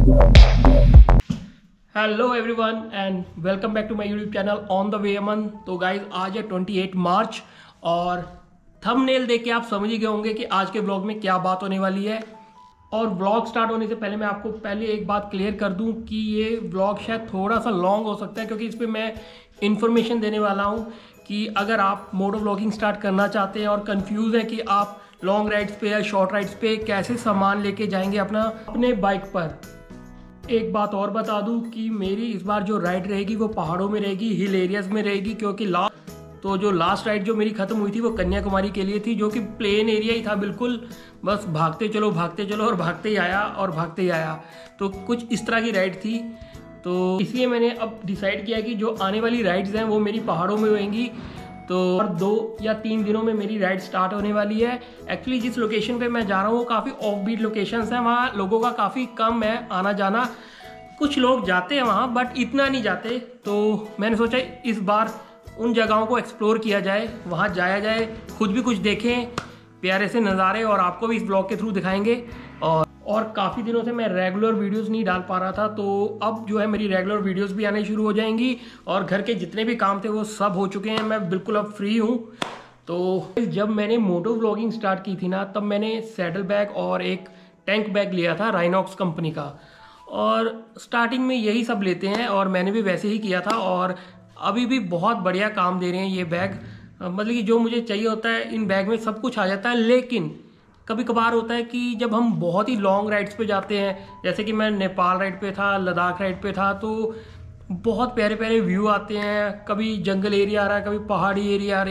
Hello everyone and welcome back to my YouTube channel on the way Aman. तो guys आज है 28 मार्च और thumbnail देख के आप समझ ही गए होंगे कि आज के व्लॉग में क्या बात होने वाली है। और व्लॉग स्टार्ट होने से पहले मैं आपको पहले एक बात क्लियर कर दूं कि ये व्लॉग शायद थोड़ा सा लॉन्ग हो सकता है, क्योंकि इस पर मैं इन्फॉर्मेशन देने वाला हूं कि अगर आप मोटो व्लॉगिंग स्टार्ट करना चाहते हैं और कंफ्यूज हैं कि आप लॉन्ग राइड्स पे या शॉर्ट राइड्स पे कैसे सामान लेके जाएंगे अपने बाइक पर। एक बात और बता दूं कि मेरी इस बार जो राइड रहेगी वो पहाड़ों में रहेगी, हिल एरियाज में रहेगी, क्योंकि लास्ट राइड जो मेरी खत्म हुई थी वो कन्याकुमारी के लिए थी, जो कि प्लेन एरिया ही था बिल्कुल, बस भागते चलो और भागते ही आया। तो कुछ इस तरह की राइड थी। तो इसलिए मैंने अब डिसाइड किया कि जो आने वाली राइड्स हैं वो मेरी पहाड़ों में होंगी। तो और 2 या 3 दिनों में मेरी राइड स्टार्ट होने वाली है। एक्चुअली जिस लोकेशन पे मैं जा रहा हूँ वो काफ़ी ऑफ बीट लोकेशंस हैं, वहाँ लोगों का काफ़ी कम है आना जाना। कुछ लोग जाते हैं वहाँ बट इतना नहीं जाते। तो मैंने सोचा इस बार उन जगहों को एक्सप्लोर किया जाए, वहाँ जाया जाए, खुद भी कुछ देखें प्यारे से नज़ारे, और आपको भी इस ब्लॉग के थ्रू दिखाएंगे। और काफ़ी दिनों से मैं रेगुलर वीडियोस नहीं डाल पा रहा था, तो अब जो है मेरी रेगुलर वीडियोस भी आने शुरू हो जाएंगी और घर के जितने भी काम थे वो सब हो चुके हैं। मैं बिल्कुल अब फ्री हूँ। तो जब मैंने मोटो व्लॉगिंग स्टार्ट की थी ना, तब मैंने सैडल बैग और एक टैंक बैग लिया था राइनॉक्स कंपनी का। और स्टार्टिंग में यही सब लेते हैं और मैंने भी वैसे ही किया था, और अभी भी बहुत बढ़िया काम दे रहे हैं ये बैग। मतलब कि जो मुझे चाहिए होता है इन बैग में सब कुछ आ जाता है। लेकिन कभी कभार होता है कि जब हम बहुत ही लॉन्ग राइड्स पे जाते हैं, जैसे कि मैं नेपाल राइड पे था, लद्दाख राइड पे था, तो बहुत प्यारे प्यारे व्यू आते हैं। कभी जंगल एरिया आ रहा है, कभी पहाड़ी एरिया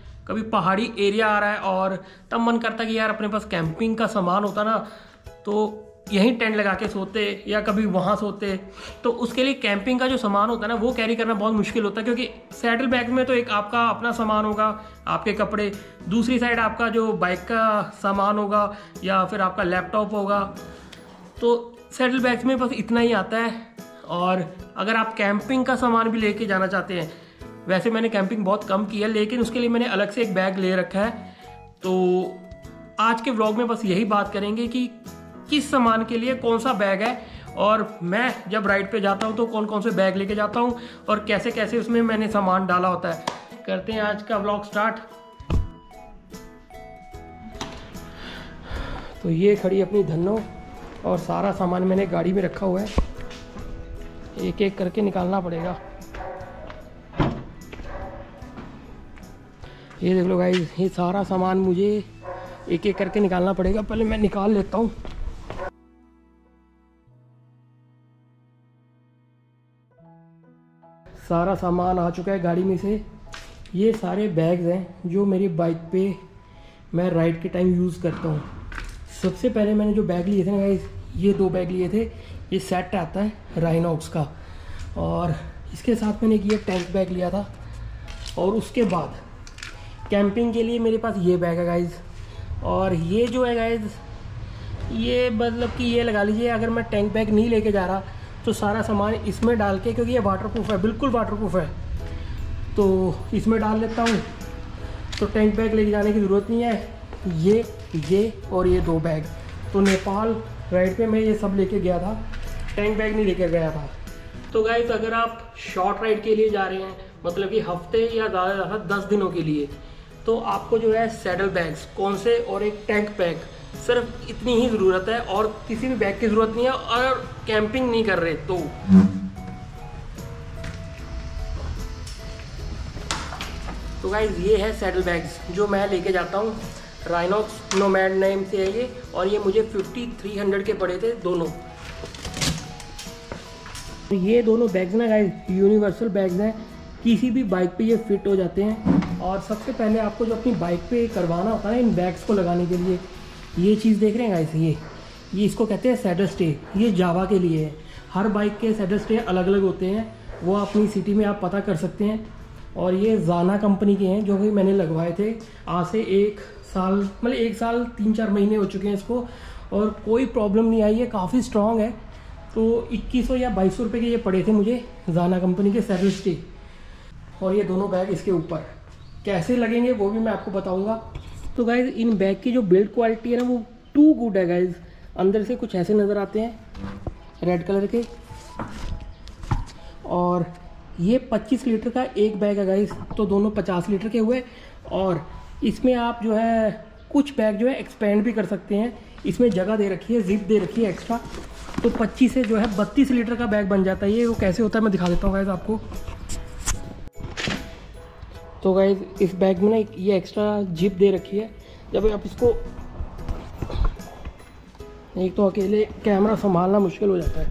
आ रहा है, और तब मन करता है कि यार अपने पास कैंपिंग का सामान होता ना तो यहीं टेंट लगा के सोते या कभी वहाँ सोते। तो उसके लिए कैंपिंग का जो सामान होता है ना वो कैरी करना बहुत मुश्किल होता है, क्योंकि सैडल बैग में तो एक आपका अपना सामान होगा, आपके कपड़े, दूसरी साइड आपका जो बाइक का सामान होगा या फिर आपका लैपटॉप होगा। तो सैडल बैग्स में बस इतना ही आता है। और अगर आप कैंपिंग का सामान भी लेके जाना चाहते हैं, वैसे मैंने कैंपिंग बहुत कम की है, लेकिन उसके लिए मैंने अलग से एक बैग ले रखा है। तो आज के व्लॉग में बस यही बात करेंगे कि किस सामान के लिए कौन सा बैग है, और मैं जब राइड पे जाता हूँ तो कौन कौन से बैग लेके जाता हूँ और कैसे कैसे उसमें मैंने सामान डाला होता है। करते हैं आज का व्लॉग स्टार्ट। तो ये खड़ी अपनी धन्नो और सारा सामान मैंने गाड़ी में रखा हुआ है, एक एक करके निकालना पड़ेगा। ये देख लो गाइस, ये सारा सामान मुझे एक एक करके निकालना पड़ेगा। पहले मैं निकाल लेता हूँ। सारा सामान आ चुका है गाड़ी में से। ये सारे बैग्स हैं जो मेरी बाइक पे मैं राइड के टाइम यूज़ करता हूँ। सबसे पहले मैंने जो बैग लिए थे ना गाइस, ये 2 बैग लिए थे। ये सेट आता है राइनॉक्स का, और इसके साथ मैंने ये टैंक बैग लिया था। और उसके बाद कैंपिंग के लिए मेरे पास ये बैग है गाइस। और ये जो है गाइस, ये मतलब कि ये लगा लीजिए अगर मैं टैंक बैग नहीं लेके जा रहा तो सारा सामान इसमें डाल के, क्योंकि ये वाटरप्रूफ है, बिल्कुल वाटरप्रूफ है, तो इसमें डाल लेता हूँ। तो टैंक बैग लेके जाने की ज़रूरत नहीं है। ये और ये 2 बैग तो नेपाल राइड पे मैं ये सब लेके गया था, टैंक बैग नहीं लेके गया था। तो गाइस अगर आप शॉर्ट राइड के लिए जा रहे हैं, मतलब कि हफ्ते या ज़्यादा 10 दिनों के लिए, तो आपको जो है सैडल बैग्स कौन से और एक टैंक बैग, सिर्फ इतनी ही ज़रूरत है और किसी भी बैग की ज़रूरत नहीं है। और कैंपिंग नहीं कर रहे तो गाइस ये है सैडल बैग्स जो मैं लेके जाता हूँ। राइनॉक्स नोमैड नेम से है ये, और ये मुझे 5300 के पड़े थे दोनों। ये दोनों बैग्स ना गाइस यूनिवर्सल बैग्स हैं, किसी भी बाइक पे ये फिट हो जाते हैं। और सबसे पहले आपको जो अपनी बाइक पे करवाना होता है इन बैग्स को लगाने के लिए, ये चीज़ देख रहे हैं गाइस, ये इसको कहते हैं सैडल स्टे। ये जावा के लिए है। हर बाइक के सैडल स्टे अलग अलग होते हैं, वो अपनी सिटी में आप पता कर सकते हैं। और ये जाना कंपनी के हैं जो कि मैंने लगवाए थे आज से 1 साल, मतलब 1 साल 3-4 महीने हो चुके हैं इसको, और कोई प्रॉब्लम नहीं आई है, काफ़ी स्ट्रॉन्ग है। तो 2100 या 2200 रुपये के ये पड़े थे मुझे, जाना कंपनी के सैडल स्टे। और ये दोनों बैग इसके ऊपर कैसे लगेंगे वो भी मैं आपको बताऊंगा। तो गाइज इन बैग की जो बिल्ड क्वालिटी है ना वो टू गुड है गाइज। अंदर से कुछ ऐसे नज़र आते हैं, रेड कलर के। और ये 25 लीटर का एक बैग है गाइस, तो दोनों 50 लीटर के हुए। और इसमें आप जो है कुछ बैग जो है एक्सपेंड भी कर सकते हैं। इसमें जगह दे रखी है, जिप दे रखी है एक्स्ट्रा, तो 25 से जो है 32 लीटर का बैग बन जाता है। ये वो कैसे होता है मैं दिखा देता हूँ गाइस आपको। तो गाइस इस बैग में ना ये एक्स्ट्रा जिप दे रखी है। जब आप इसको, एक तो अकेले कैमरा संभालना मुश्किल हो जाता है,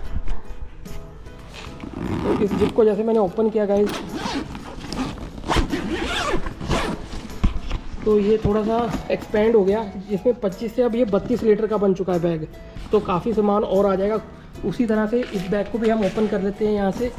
तो इस जिप को जैसे मैंने ओपन किया गाइस, तो ये थोड़ा सा एक्सपेंड हो गया, जिसमें 25 से अब ये 32 लीटर का बन चुका है बैग। तो काफ़ी सामान और आ जाएगा। उसी तरह से इस बैग को भी हम ओपन कर लेते हैं यहाँ से।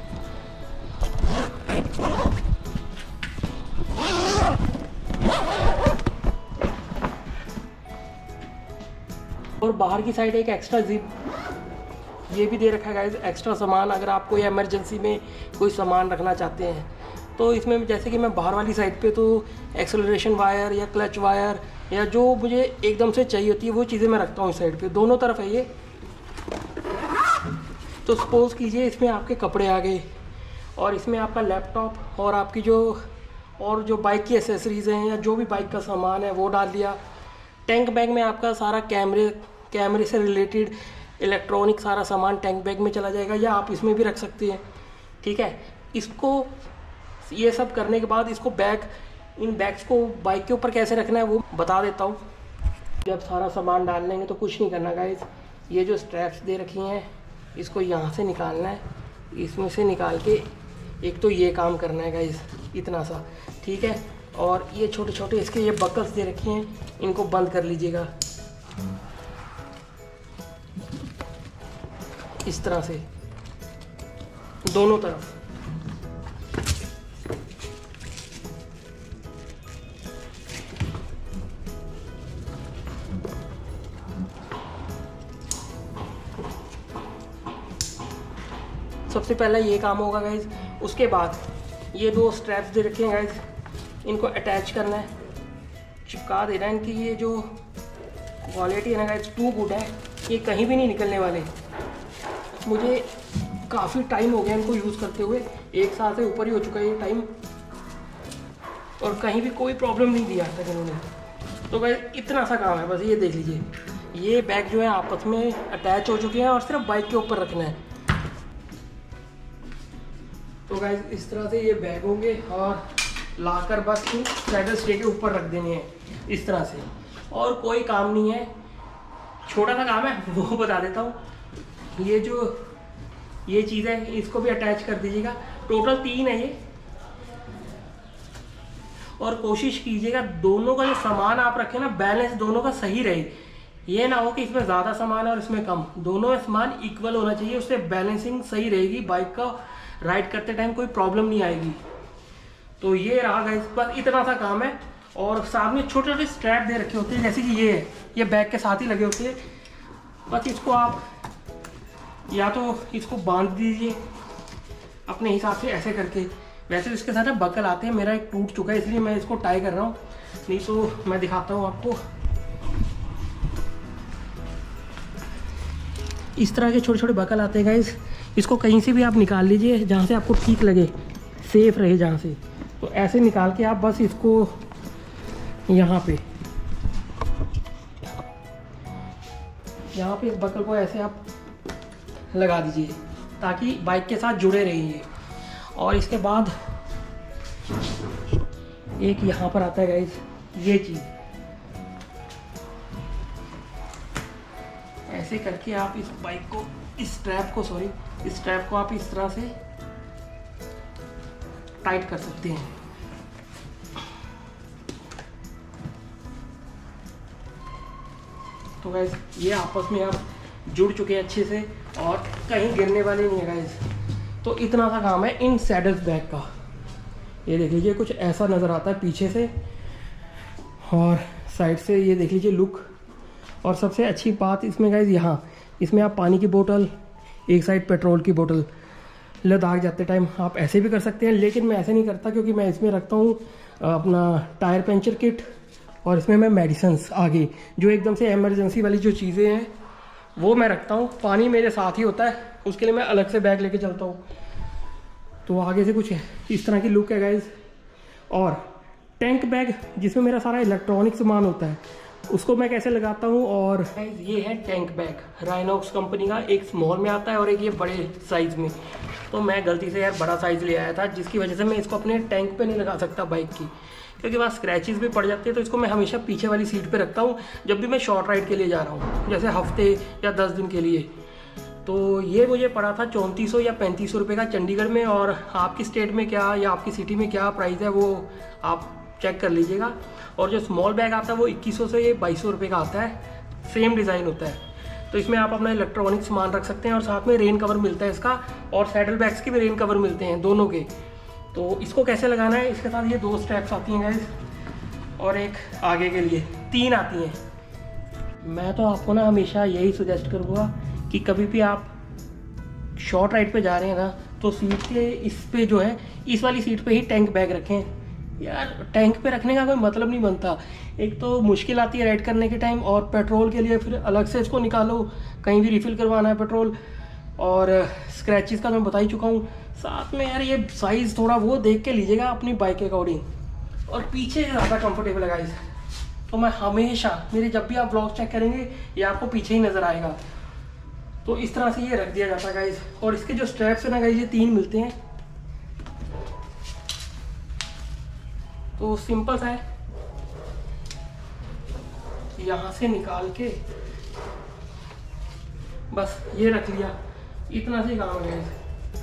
और बाहर की साइड एक एक्स्ट्रा जिप ये भी दे रखा है गाइस, एक्स्ट्रा सामान अगर आप कोई इमरजेंसी में कोई सामान रखना चाहते हैं। तो इसमें जैसे कि मैं बाहर वाली साइड पे तो एक्सेलरेशन वायर या क्लच वायर या जो मुझे एकदम से चाहिए होती है वो चीज़ें मैं रखता हूँ इस साइड पे। दोनों तरफ है ये। तो सपोज कीजिए इसमें आपके कपड़े आ गए, और इसमें आपका लैपटॉप और आपकी जो बाइक की एसेसरीज़ हैं या जो भी बाइक का सामान है वो डाल दिया। टैंक बैग में आपका सारा कैमरे से रिलेटेड इलेक्ट्रॉनिक सारा सामान टैंक बैग में चला जाएगा, या आप इसमें भी रख सकते हैं। ठीक है, इसको ये सब करने के बाद इसको इन बैग्स को बाइक के ऊपर कैसे रखना है वो बता देता हूँ। जब सारा सामान डाल लेंगे तो कुछ नहीं करना गाइस, ये जो स्ट्रैप्स दे रखी हैं इसको यहाँ से निकालना है, इसमें से निकाल के एक तो ये काम करना है गाइस, इतना सा। ठीक है, और ये छोटे छोटे इसके ये बकल्स दे रखे हैं, इनको बंद कर लीजिएगा इस तरह से दोनों तरफ। सबसे पहले ये काम होगा गाइज। उसके बाद ये दो स्ट्रैप्स दे रखे हैं गाइज, इनको अटैच करना है, चिपका देना है। इनकी ये जो क्वालिटी है ना गाइज, टू गुड है, ये कहीं भी नहीं निकलने वाले। मुझे काफ़ी टाइम हो गया इनको यूज़ करते हुए, 1 साल से ऊपर ही हो चुका है ये टाइम, और कहीं भी कोई प्रॉब्लम नहीं दिया था इन्होंने। तो गाइज इतना सा काम है बस, ये देख लीजिए। ये बैग जो है आपस में अटैच हो चुके हैं और सिर्फ बाइक के ऊपर रखना है। तो गाइज इस तरह से ये बैग होंगे और लाकर बस इन सैडल स्टे के ऊपर रख देने हैं इस तरह से, और कोई काम नहीं है। छोटा सा काम है वो बता देता हूँ। ये चीज़ है, इसको भी अटैच कर दीजिएगा। टोटल 3 है ये, और कोशिश कीजिएगा दोनों का जो सामान आप रखें ना, बैलेंस दोनों का सही रहे। ये ना हो कि इसमें ज़्यादा सामान है और इसमें कम, दोनों सामान इक्वल होना चाहिए, उससे बैलेंसिंग सही रहेगी, बाइक का राइड करते टाइम कोई प्रॉब्लम नहीं आएगी। तो ये रहा गाइस, बस इतना सा काम है। और साथ में छोटे छोटे स्ट्रैप दे रखे होते हैं, जैसे कि ये है, ये बैग के साथ ही लगे होते हैं। बस इसको आप या तो इसको बांध दीजिए अपने हिसाब से ऐसे करके। वैसे इसके साथ बकल आते हैं, मेरा एक टूट चुका है इसलिए मैं इसको टाई कर रहा हूँ, नहीं तो मैं दिखाता हूँ आपको। इस तरह के छोटे छोटे बकल आते हैं गाइस, इसको कहीं से भी आप निकाल लीजिए जहाँ से आपको ठीक लगे, सेफ रहे जहाँ से। तो ऐसे निकाल के आप बस इसको यहाँ पे इस बकल को ऐसे आप लगा दीजिए ताकि बाइक के साथ जुड़े रहिए। और इसके बाद एक यहाँ पर आता है गाइस, ये चीज़ ऐसे करके आप इस बाइक को, इस स्ट्रैप को आप इस तरह से टाइट कर सकते हैं। तो गाइस ये आपस में आप जुड़ चुके हैं अच्छे से और कहीं गिरने वाले नहीं है गाइस। तो इतना सा काम है इन सैडल्स बैग का। ये देख लीजिए कुछ ऐसा नज़र आता है पीछे से, और साइड से ये देख लीजिए लुक। और सबसे अच्छी बात इसमें गाइस, यहाँ इसमें आप पानी की बोतल, एक साइड पेट्रोल की बोतल, लद्दाख जाते टाइम आप ऐसे भी कर सकते हैं, लेकिन मैं ऐसे नहीं करता क्योंकि मैं इसमें रखता हूँ अपना टायर पंचर किट, और इसमें मैं मेडिसिन्स आगे जो एकदम से इमरजेंसी वाली जो चीज़ें हैं वो मैं रखता हूँ। पानी मेरे साथ ही होता है, उसके लिए मैं अलग से बैग लेके चलता हूँ। तो आगे से कुछ इस तरह की लुक है गाइज। और टैंक बैग जिसमें मेरा सारा इलेक्ट्रॉनिक सामान होता है, उसको मैं कैसे लगाता हूँ। और ये है टैंक बैग, राइनॉक्स कंपनी का। एक स्मॉल में आता है और एक ये बड़े साइज़ में। तो मैं गलती से यार बड़ा साइज़ ले आया था, जिसकी वजह से मैं इसको अपने टैंक पे नहीं लगा सकता बाइक की, क्योंकि वहाँ स्क्रैचेस भी पड़ जाते हैं। तो इसको मैं हमेशा पीछे वाली सीट पे रखता हूँ जब भी मैं शॉर्ट राइड के लिए जा रहा हूँ, जैसे हफ्ते या 10 दिन के लिए। तो ये मुझे पड़ा था 3400 या 3500 रुपये का चंडीगढ़ में। और आपकी स्टेट में क्या या आपकी सिटी में क्या प्राइस है वो आप चेक कर लीजिएगा। और जो स्मॉल बैग आता है वो 2100 से 2200 रुपये का आता है, सेम डिज़ाइन होता है। तो इसमें आप अपना इलेक्ट्रॉनिक सामान रख सकते हैं और साथ में रेन कवर मिलता है इसका, और सैडल बैग्स के भी रेन कवर मिलते हैं दोनों के। तो इसको कैसे लगाना है, इसके साथ ये 2 स्ट्रैप्स आती हैं गाइस, और एक आगे के लिए 3 आती हैं। मैं तो आपको ना हमेशा यही सजेस्ट करूँगा कि कभी भी आप शॉर्ट राइड पे जा रहे हैं ना, तो सीट के इस पे जो है, इस वाली सीट पे ही टैंक बैग रखें। यार टैंक पे रखने का कोई मतलब नहीं बनता, एक तो मुश्किल आती है राइड करने के टाइम, और पेट्रोल के लिए फिर अलग से इसको निकालो, कहीं भी रिफ़िल करवाना है पेट्रोल। और स्क्रैचेस का तो मैं बता ही चुका हूँ। साथ में यार ये साइज़ थोड़ा वो देख के लीजिएगा अपनी बाइक के अकॉर्डिंग। और पीछे ज़्यादा कंफर्टेबल है गाइस। तो मैं हमेशा, मेरे जब भी आप ब्लॉग चेक करेंगे ये आपको पीछे ही नज़र आएगा। तो इस तरह से ये रख दिया जाता है गाइस। और इसके जो स्ट्रैप्स है ना गाइस, ये 3 मिलते हैं। तो सिंपल सा है, यहाँ से निकाल के बस ये रख लिया, इतना से काम है गाइस।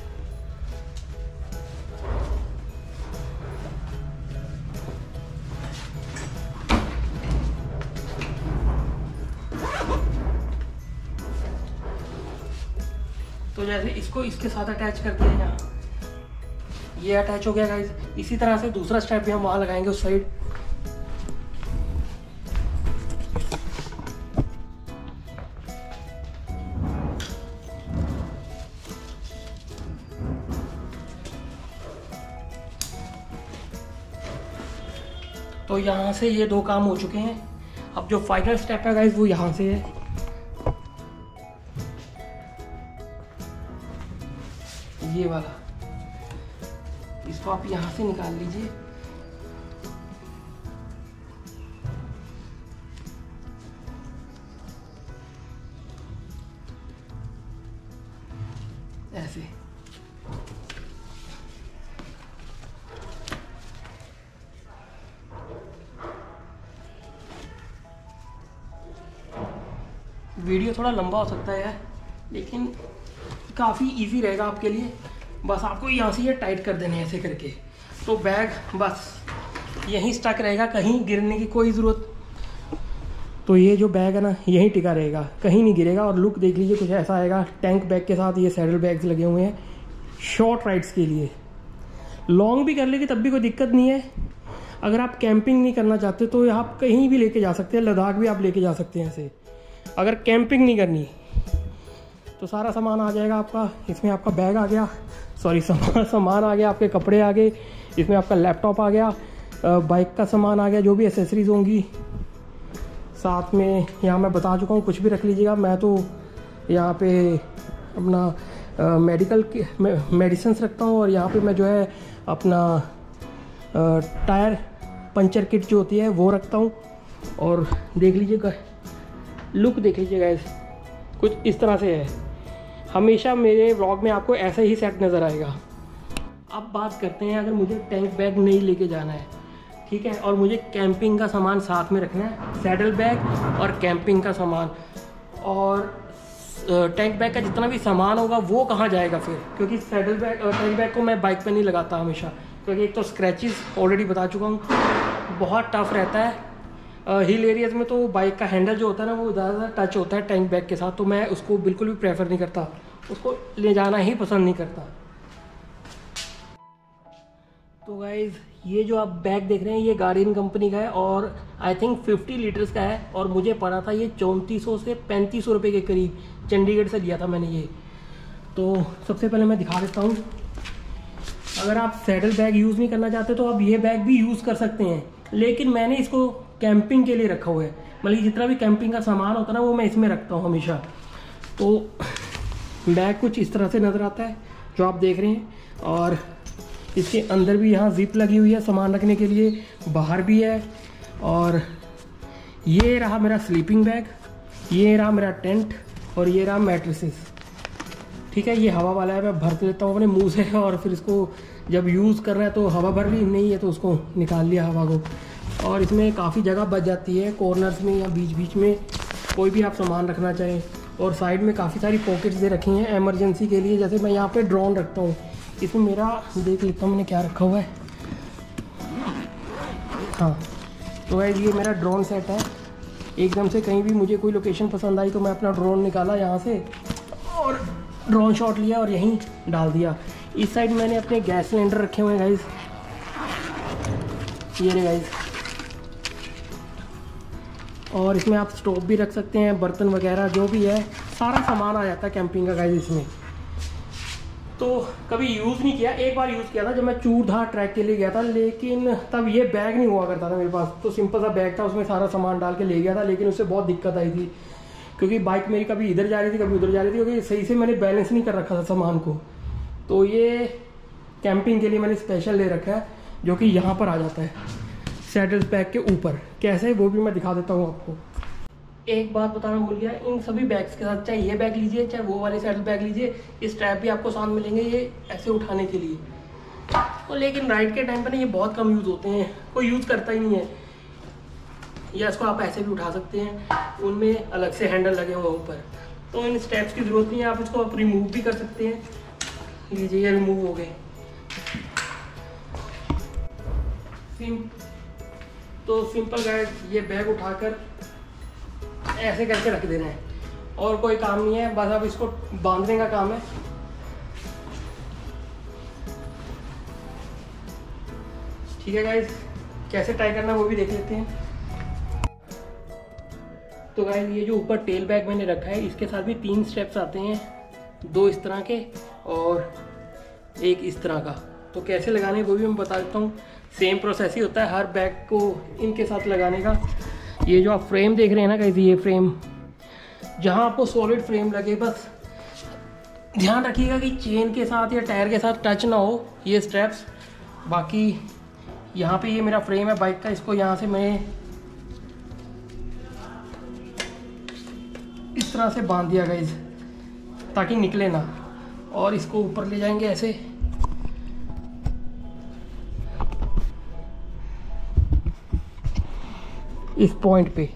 तो जैसे इसको इसके साथ अटैच कर दिया, यहाँ ये अटैच हो गया गाइस। इसी तरह से दूसरा स्ट्रैप भी हम वहाँ लगाएंगे उस साइड। तो यहाँ से ये 2 काम हो चुके हैं। अब जो फाइनल स्टेप है गाइस वो यहाँ से है। ये वाला, इसको आप यहाँ से निकाल लीजिए। ऐसे वीडियो थोड़ा लंबा हो सकता है यार, लेकिन काफ़ी इजी रहेगा आपके लिए। बस आपको यहाँ से ये टाइट कर देने ऐसे करके, तो बैग बस यहीं स्टक रहेगा, कहीं गिरने की कोई ज़रूरत। तो ये जो बैग है ना यहीं टिका रहेगा, कहीं नहीं गिरेगा। और लुक देख लीजिए, कुछ ऐसा आएगा टैंक बैग के साथ। ये सैडल बैग्स लगे हुए हैं शॉर्ट राइड्स के लिए। लॉन्ग भी कर लेंगे तब भी कोई दिक्कत नहीं है। अगर आप कैंपिंग नहीं करना चाहते तो आप कहीं भी लेके जा सकते हैं, लद्दाख भी आप लेके जा सकते हैं ऐसे। अगर कैंपिंग नहीं करनी तो सारा सामान आ जाएगा आपका। इसमें आपका बैग आ गया, सॉरी सामान आ गया, आपके कपड़े आ गए, इसमें आपका लैपटॉप आ गया, बाइक का सामान आ गया, जो भी एसेसरीज होंगी। साथ में यहाँ मैं बता चुका हूँ, कुछ भी रख लीजिएगा। मैं तो यहाँ पे अपना मेडिकल मेडिसिन रखता हूँ, और यहाँ पे मैं जो है अपना टायर पंचर किट जो होती है वो रखता हूँ। और देख लीजिएगा, लुक देख लीजिएगा, कुछ इस तरह से है। हमेशा मेरे व्लॉग में आपको ऐसा ही सेट नज़र आएगा। अब बात करते हैं, अगर मुझे टैंक बैग नहीं लेके जाना है, ठीक है, और मुझे कैंपिंग का सामान साथ में रखना है, सैडल बैग और कैंपिंग का सामान, और टैंक बैग का जितना भी सामान होगा वो कहाँ जाएगा फिर? क्योंकि सैडल बैग और टैंक बैग को मैं बाइक पे नहीं लगाता हमेशा, क्योंकि एक तो स्क्रैचेस ऑलरेडी बता चुका हूँ, बहुत टफ रहता है। हिल एरियाज़ में तो बाइक का हैंडल जो होता है ना वो ज़्यादा टच होता है टैंक बैग के साथ, तो मैं उसको बिल्कुल भी प्रेफर नहीं करता, उसको ले जाना ही पसंद नहीं करता। तो गाइज़ ये जो आप बैग देख रहे हैं ये गार्डियन कंपनी का है, और आई थिंक 50 लीटर्स का है, और मुझे पड़ा था ये 3400 से 3500 रुपये के करीब। चंडीगढ़ से लिया था मैंने ये। तो सबसे पहले मैं दिखा देता हूँ, अगर आप सैडल बैग यूज़ नहीं करना चाहते तो आप ये बैग भी यूज़ कर सकते हैं, लेकिन मैंने इसको कैंपिंग के लिए रखा हुआ है। मतलब जितना भी कैंपिंग का सामान होता है ना वो मैं इसमें रखता हूँ हमेशा। तो बैग कुछ इस तरह से नज़र आता है जो आप देख रहे हैं, और इसके अंदर भी यहाँ जिप लगी हुई है सामान रखने के लिए, बाहर भी है। और ये रहा मेरा स्लीपिंग बैग, ये रहा मेरा टेंट, और ये रहा मैट्रेसेस। ठीक है, ये हवा वाला है, मैं भर लेता हूँ अपने मुंह से, और फिर इसको जब यूज़ कर रहा है तो हवा भर ली, नहीं है तो उसको निकाल लिया हवा को। और इसमें काफ़ी जगह बच जाती है कॉर्नर्स में या बीच बीच में, कोई भी आप सामान रखना चाहें। और साइड में काफ़ी सारी पॉकेट्स दे रखी हैं इमरजेंसी के लिए, जैसे मैं यहाँ पे ड्रोन रखता हूँ। इसमें मेरा देख लेता हूँ मैंने क्या रखा हुआ है। हाँ, तो है ये मेरा ड्रोन सेट है। एकदम से कहीं भी मुझे कोई लोकेशन पसंद आई तो मैं अपना ड्रोन निकाला यहाँ से और ड्रोन शॉट लिया और यहीं डाल दिया। इस साइड मैंने अपने गैस सिलेंडर रखे हुए हैं गाइस, ये रहे गाइस। और इसमें आप स्टोव भी रख सकते हैं, बर्तन वगैरह जो भी है सारा सामान आ जाता है कैंपिंग का गाइस इसमें। तो कभी यूज़ नहीं किया, एक बार यूज़ किया था जब मैं चूरधार ट्रैक के लिए गया था, लेकिन तब ये बैग नहीं हुआ करता था मेरे पास। तो सिंपल सा बैग था, उसमें सारा सामान डाल के ले गया था, लेकिन उससे बहुत दिक्कत आई थी क्योंकि बाइक मेरी कभी इधर जा रही थी कभी उधर जा रही थी, क्योंकि सही से मैंने बैलेंस नहीं कर रखा था सामान को। तो ये कैंपिंग के लिए मैंने स्पेशल ले रखा है, जो कि यहाँ पर आ जाता है सैडल बैग के ऊपर। कैसे है वो भी मैं दिखा देता हूँ आपको। एक बात बताना भूल गया, इन सभी बैग्स के साथ चाहे ये बैग लीजिए चाहे वो वाले सैडल बैग लीजिए, इस स्ट्रैप भी आपको साथ मिलेंगे ये ऐसे उठाने के लिए। तो लेकिन राइड के टाइम पर ना ये बहुत कम यूज़ होते हैं, कोई यूज़ करता ही नहीं है। या इसको आप ऐसे भी उठा सकते हैं, उनमें अलग से हैंडल लगे हुए ऊपर, तो इन स्टेप्स की ज़रूरत नहीं है। आप इसको आप रिमूव भी कर सकते हैं। लीजिए, ये रिमूव हो गए। तो सिंपल गाइस, ये बैग उठाकर ऐसे करके रख देना है और कोई काम नहीं है, बस अब इसको बांधने का काम है। ठीक है गाइस, कैसे टाई करना है वो भी देख लेते हैं। तो गाइस, ये जो ऊपर टेल बैग मैंने रखा है इसके साथ भी 3 स्टेप्स आते हैं, 2 इस तरह के और एक इस तरह का। तो कैसे लगाने हैं वो भी मैं बता देता हूँ। सेम प्रोसेस ही होता है हर बैग को इनके साथ लगाने का। ये जो आप फ्रेम देख रहे हैं ना गाइस, ये फ्रेम जहाँ आपको सॉलिड फ्रेम लगे, बस ध्यान रखिएगा कि चेन के साथ या टायर के साथ टच ना हो ये स्ट्रैप्स। बाकी यहाँ पे ये मेरा फ्रेम है बाइक का, इसको यहाँ से मैं इस तरह से बांध दिया गाइस ताकि निकले ना, और इसको ऊपर ले जाएंगे ऐसे। इस पॉइंट पे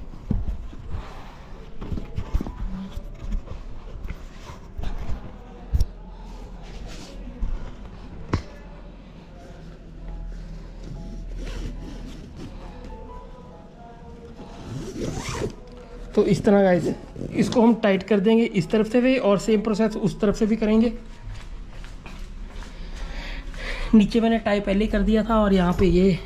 तो इस तरह गाइस इसको हम टाइट कर देंगे इस तरफ से भी, और सेम प्रोसेस उस तरफ से भी करेंगे। नीचे मैंने टाई पहले ही कर दिया था और यहाँ पे ये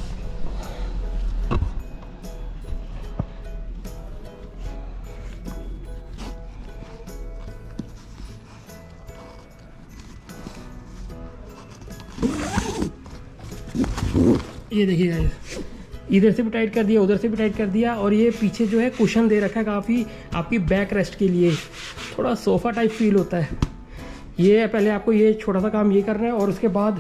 देखिए गाइस, इधर से भी टाइट कर दिया उधर से भी टाइट कर दिया। और ये पीछे जो है कुशन दे रखा है काफ़ी आपकी बैक रेस्ट के लिए, थोड़ा सोफ़ा टाइप फील होता है। ये है, पहले आपको ये छोटा सा काम ये करना है और उसके बाद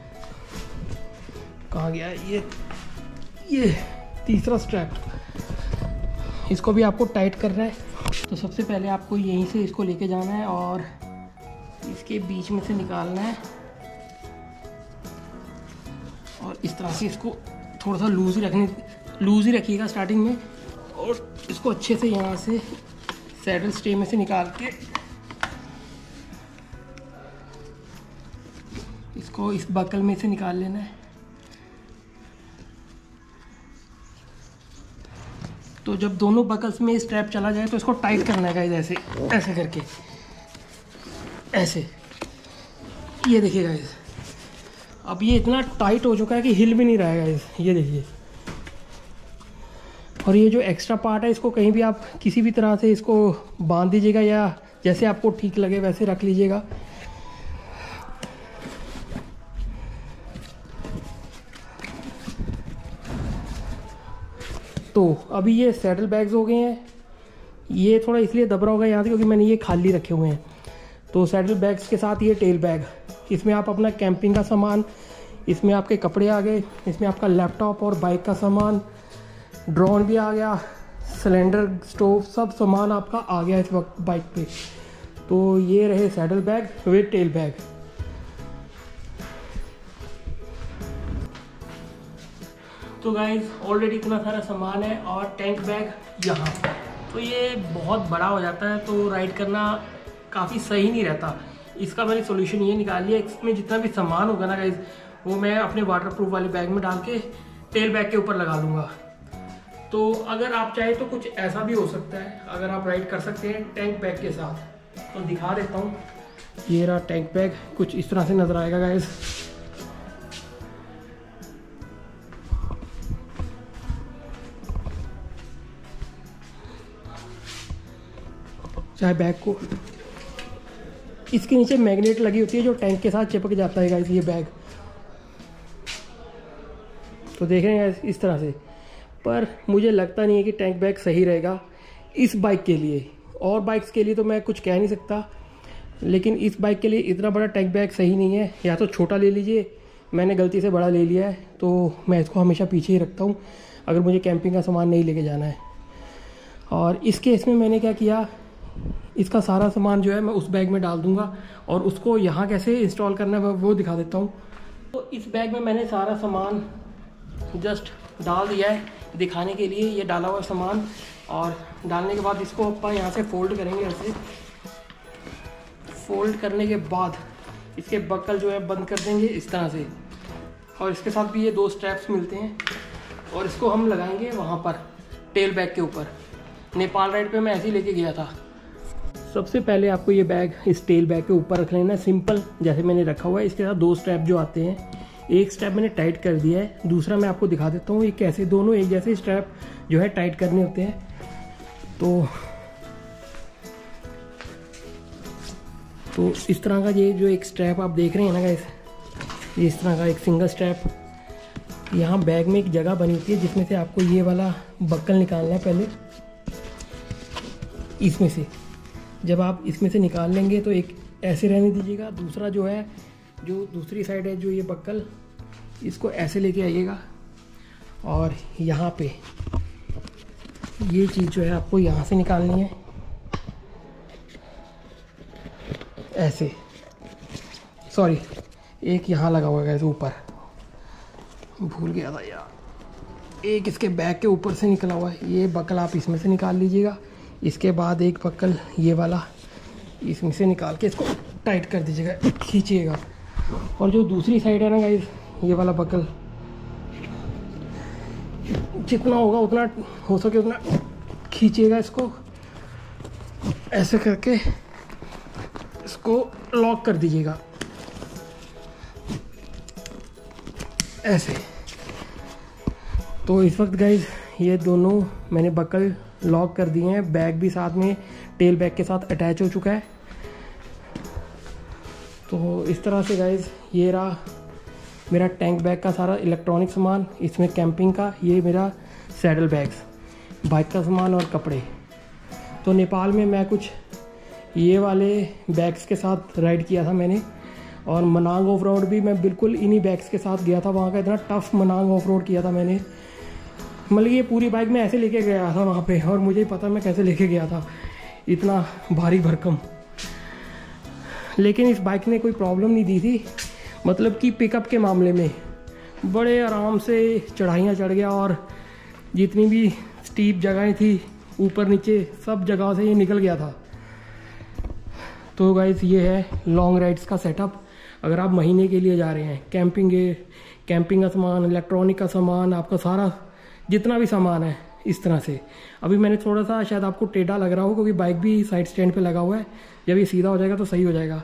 कहाँ गया ये तीसरा स्ट्रैप, इसको भी आपको टाइट करना है। तो सबसे पहले आपको यहीं से इसको लेके जाना है और इसके बीच में से निकालना है और इस तरह से इसको थोड़ा सा लूज़ ही रखिएगा स्टार्टिंग में, और इसको अच्छे से यहाँ से सैडल स्टे में से निकाल के इसको इस बकल में से निकाल लेना है। तो जब दोनों बकल्स में स्ट्रैप चला जाए तो इसको टाइट करना है गाइस, ऐसे ऐसे करके ऐसे। ये देखिए गाइस, अब ये इतना टाइट हो चुका है कि हिल भी नहीं रहा है गाइस, ये देखिए। और ये जो एक्स्ट्रा पार्ट है इसको कहीं भी आप किसी भी तरह से इसको बांध दीजिएगा, या जैसे आपको ठीक लगे वैसे रख लीजिएगा। तो अभी ये सैडल बैग्स हो गए हैं ये थोड़ा इसलिए दब रहा होगा यहाँ से क्योंकि मैंने ये खाली रखे हुए हैं। तो सैडल बैग्स के साथ ये टेल बैग, इसमें आप अपना कैंपिंग का सामान, इसमें आपके कपड़े आ गए, इसमें आपका लैपटॉप और बाइक का सामान, ड्रोन भी आ गया, सिलेंडर, स्टोव, सब सामान आपका आ गया इस वक्त बाइक पे। तो ये रहे saddle bag with tail bag. तो गाइज ऑलरेडी इतना सारा सामान है और टैंक बैग यहाँ, तो ये बहुत बड़ा हो जाता है तो राइड करना काफ़ी सही नहीं रहता। इसका मैंने सोल्यूशन ये निकाल लिया, इसमें जितना भी सामान होगा ना गाइज वो मैं अपने वाटरप्रूफ वाले बैग में डाल के टेल बैग के ऊपर लगा लूँगा। तो अगर आप चाहें तो कुछ ऐसा भी हो सकता है, अगर आप राइड कर सकते हैं टैंक बैग के साथ। तो दिखा देता हूँ, ये रहा टैंक बैग, कुछ इस तरह से नज़र आएगा गाइज। चाहे बैग को, इसके नीचे मैग्नेट लगी होती है जो टैंक के साथ चिपक जाता है गाइस ये बैग। तो देख रहे हैं इस तरह से, पर मुझे लगता नहीं है कि टैंक बैग सही रहेगा इस बाइक के लिए। और बाइक्स के लिए तो मैं कुछ कह नहीं सकता, लेकिन इस बाइक के लिए इतना बड़ा टैंक बैग सही नहीं है। या तो छोटा ले लीजिए, मैंने गलती से बड़ा ले लिया है तो मैं इसको हमेशा पीछे ही रखता हूँ अगर मुझे कैंपिंग का सामान नहीं लेके जाना है। और इस केस में मैंने क्या किया, इसका सारा सामान जो है मैं उस बैग में डाल दूंगा और उसको यहाँ कैसे इंस्टॉल करना है वो दिखा देता हूँ। तो इस बैग में मैंने सारा सामान जस्ट डाल दिया है दिखाने के लिए, ये डाला हुआ सामान। और डालने के बाद इसको अपन यहाँ से फोल्ड करेंगे। ऐसे फोल्ड करने के बाद इसके बक्कल जो है बंद कर देंगे इस तरह से, और इसके साथ भी ये 2 स्ट्रैप्स मिलते हैं और इसको हम लगाएंगे वहाँ पर टेल बैग के ऊपर। नेपाल राइड पे मैं ऐसे ही लेके गया था। सबसे पहले आपको ये बैग इस टेल बैग के ऊपर रख लेना है, सिंपल जैसे मैंने रखा हुआ है। इसके साथ 2 स्ट्रैप जो आते हैं, एक स्ट्रैप मैंने टाइट कर दिया है, दूसरा मैं आपको दिखा देता हूँ ये कैसे दोनों एक जैसे स्ट्रैप जो है टाइट करने होते हैं। तो इस तरह का ये जो एक स्ट्रैप आप देख रहे हैं ना गाइस, ये इस तरह का एक सिंगल स्ट्रैप, यहाँ बैग में एक जगह बनी होती है जिसमें से आपको ये वाला बक्कल निकालना है। पहले इसमें से जब आप इसमें से निकाल लेंगे तो एक ऐसे रहने दीजिएगा, दूसरा जो है जो दूसरी साइड है जो ये बक्कल, इसको ऐसे लेके आइएगा और यहाँ पे ये चीज़ जो है आपको यहाँ से निकालनी है ऐसे। सॉरी, एक यहाँ लगा हुआ है ऊपर, भूल गया था यार, एक इसके बैग के ऊपर से निकला हुआ है। ये बक्कल आप इसमें से निकाल लीजिएगा, इसके बाद एक बक्कल ये वाला इसमें से निकाल के इसको टाइट कर दीजिएगा, खींचिएगा। और जो दूसरी साइड है ना गाइस, ये वाला बक्कल जितना होगा उतना हो सके उतना खींचिएगा, इसको ऐसे करके इसको लॉक कर दीजिएगा ऐसे। तो इस वक्त गाइस ये दोनों मैंने बक्कल लॉक कर दिए हैं, बैग भी साथ में टेल बैग के साथ अटैच हो चुका है। तो इस तरह से गाइस ये रहा मेरा टैंक बैग का सारा इलेक्ट्रॉनिक सामान, इसमें कैंपिंग का, ये मेरा सैडल बैग्स, बाइक का सामान और कपड़े। तो नेपाल में मैं कुछ ये वाले बैग्स के साथ राइड किया था मैंने, और मनांग ऑफ रोड भी मैं बिल्कुल इन्हीं बैग्स के साथ गया था। वहाँ का इतना टफ मनांग ऑफ रोड किया था मैंने, मतलब ये पूरी बाइक में ऐसे लेके गया था वहाँ पे, और मुझे ही पता मैं कैसे लेके गया था, इतना भारी भरकम। लेकिन इस बाइक ने कोई प्रॉब्लम नहीं दी थी, मतलब कि पिकअप के मामले में बड़े आराम से चढ़ाइयाँ चढ़ गया, और जितनी भी स्टीप जगहें थी ऊपर नीचे सब जगह से ये निकल गया था। तो गाइस ये है लॉन्ग राइड्स का सेटअप। अगर आप महीने के लिए जा रहे हैं, कैंपिंग का सामान, इलेक्ट्रॉनिक का सामान, आपका सारा जितना भी सामान है इस तरह से। अभी मैंने थोड़ा सा शायद आपको टेढ़ा लग रहा हो क्योंकि बाइक भी साइड स्टैंड पे लगा हुआ है, जब ये सीधा हो जाएगा तो सही हो जाएगा।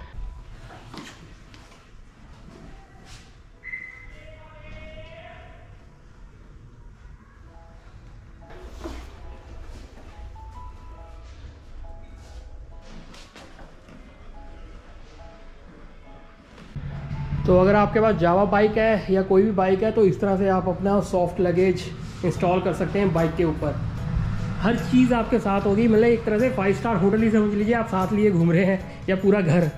तो अगर आपके पास जावा बाइक है या कोई भी बाइक है तो इस तरह से आप अपना सॉफ्ट लगेज इंस्टॉल कर सकते हैं बाइक के ऊपर। हर चीज़ आपके साथ होगी, मतलब एक तरह से 5 स्टार होटल ही समझ लीजिए आप साथ लिए घूम रहे हैं, या पूरा घर।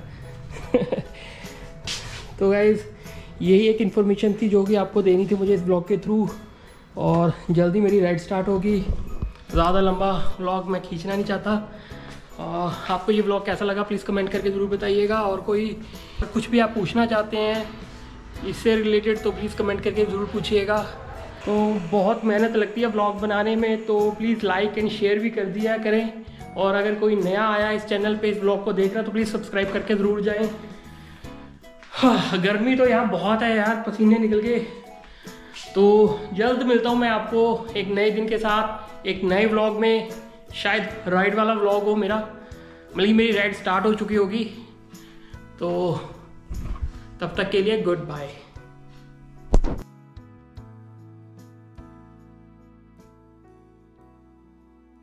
तो गाइज़ यही एक इन्फॉर्मेशन थी जो कि आपको देनी थी मुझे इस ब्लॉग के थ्रू, और जल्दी मेरी राइड स्टार्ट होगी। ज़्यादा लंबा व्लॉग मैं खींचना नहीं चाहता। आपको ये व्लॉग कैसा लगा प्लीज़ कमेंट करके ज़रूर बताइएगा, और कोई कुछ भी आप पूछना चाहते हैं इससे रिलेटेड तो प्लीज़ कमेंट करके ज़रूर पूछिएगा। तो बहुत मेहनत लगती है व्लॉग बनाने में, तो प्लीज़ लाइक एंड शेयर भी कर दिया करें, और अगर कोई नया आया इस चैनल पे इस ब्लॉग को देख रहा तो प्लीज़ सब्सक्राइब करके ज़रूर जाएं। गर्मी तो यहाँ बहुत है यार, पसीने निकल गए। तो जल्द मिलता हूँ मैं आपको एक नए दिन के साथ, एक नए व्लॉग में। शायद राइड वाला व्लॉग हो मेरा, मतलब मेरी राइड स्टार्ट हो चुकी होगी। तो तब तक के लिए गुड बाय।